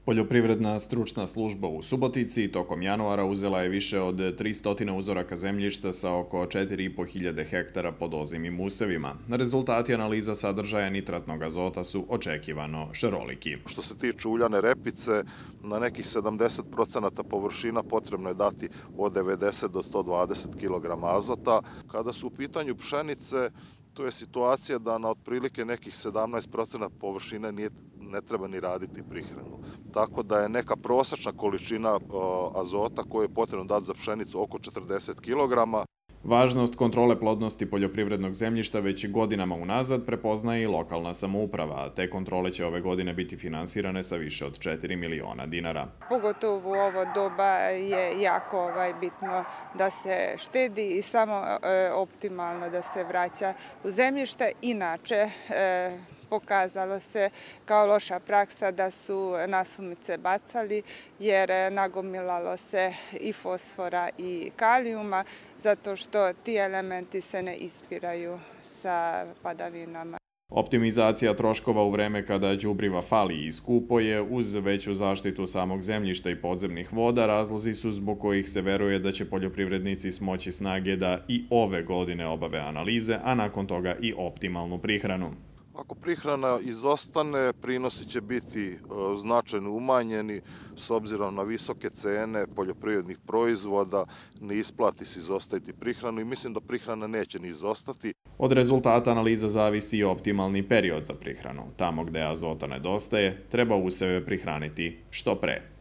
Poljoprivredna stručna služba u Subotici tokom januara uzela je više od 300 uzoraka zemljišta sa oko 4.500 hektara pod ozimim usevima. Rezultati analiza sadržaja nitratnog azota su očekivano šaroliki. Što se tiče uljane repice, na nekih 70% površina potrebno je dati od 90 do 120 kg azota. Kada su u pitanju pšenice, tu je situacija da na otprilike nekih 17% površine ne treba ni raditi prihranu. Tako da je neka prosečna količina azota koju je potrebno dati za pšenicu oko 40 kg. Važnost kontrole plodnosti poljoprivrednog zemljišta već godinama unazad prepoznaje i lokalna samouprava, a te kontrole će ove godine biti finansirane sa više od 4 miliona dinara. Pogotovo u ovo doba je jako bitno da se štedi i samo optimalno da se vraća u zemljište. Inače, pokazalo se kao loša praksa da su nasumice bacali jer nagomilalo se i fosfora i kalijuma zato što ti elementi se ne ispiraju sa padavinama. Optimizacija troškova u vreme kada đubriva fali i skupo je, uz veću zaštitu samog zemljišta i podzemnih voda, razlozi su zbog kojih se veruje da će poljoprivrednici smoći snage da i ove godine obave analize, a nakon toga i optimalnu prihranu. Ako prihrana izostane, prinosi će biti značajno umanjeni s obzirom na visoke cene poljoprivrednih proizvoda, ne isplati se izostaviti prihranu i mislim da prihrana neće ni izostati. Od rezultata analiza zavisi i optimalni period za prihranu. Tamo gde azota nedostaje, treba useve prihraniti što pre.